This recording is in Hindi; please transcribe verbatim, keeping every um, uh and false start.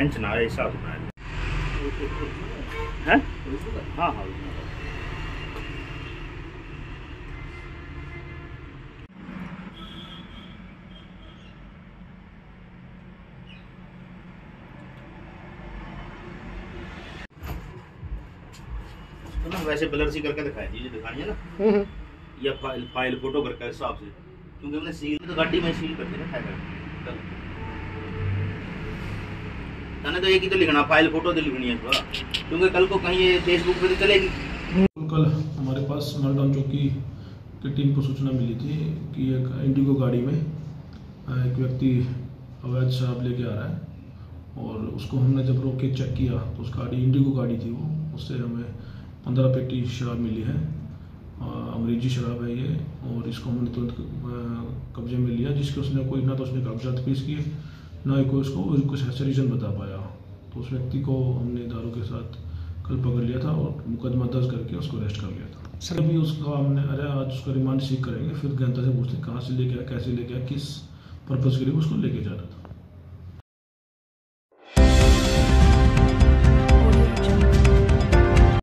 बेंच ना है हिसाब ना है। हाँ हाँ तो ना वैसे ब्लर सी करके दिखाई दीजिए, दिखानी है ना, या फाइल फाइल फोटो करके हिसाब से, क्योंकि हमने सील तो गाड़ी में सील करके रखा है। मैंने तो एक ही तो लिखना, फाइल फोटो तो लिखनी है थोड़ा, क्योंकि कल को कहीं ये फेसबुक पे तो चलेगी। कल हमारे पास मरगाम चौकी की टीम को सूचना मिली थी कि एक इंडिगो गाड़ी में एक व्यक्ति अवैध शराब लेके आ रहा है, और उसको हमने जब रोक के चेक किया तो उस गाड़ी इंडिगो गाड़ी थी वो, उससे हमें पंद्रह पेटी शराब मिली है, अंग्रेजी शराब है ये, और इसको हमने तुरंत कब्जे में लिया, जिसके उसने कोई ना तो उसने कागजात पेश किए, ना ही कोई उसको कुछ ऐसा रीज़न बता पाया। तो उस व्यक्ति को हमने दारू के साथ कल पकड़ लिया था और मुकदमा दर्ज करके उसको अरेस्ट कर लिया था। सर अभी उसका हमने अरे आज उसका रिमांड सीख करेंगे, फिर जनता से पूछते कहाँ से लेके आया, कैसे लेके आया, किस पर्पज़ के लिए उसको लेके जा रहा था।